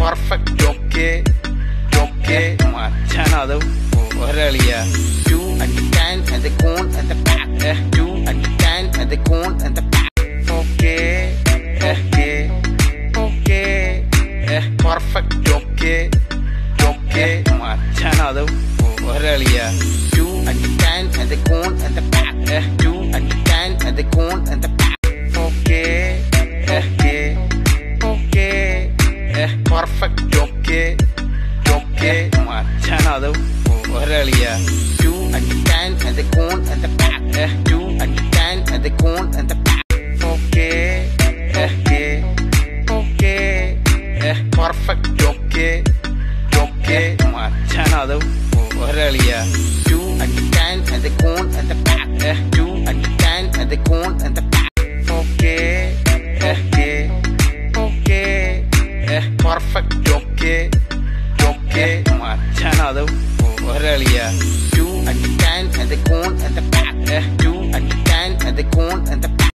perfect. Okay, okay. Machanadu, Oralia. You and the can and the cone and the pack. You and the can and the cone and the pack. Okay, okay, okay. Perfect. Okay, okay. Machanadu, Oralia. You and the can and the cone and the pack. You and the can and the cone and the pack. Okay, okay, okay. Perfect. Okay, okay. Machanadu, Oralia. You and the can and the cone and the pack. You and the can and the cone and the pack. Okay, okay, okay. Perfect. Okay, okay. Machanadu, Oralia. You and the can and the cone and the pack. You and the can and the cone and the pack. Okay, okay, okay. Perfect. Okay, okay. Machanadu, Oralia. You and the can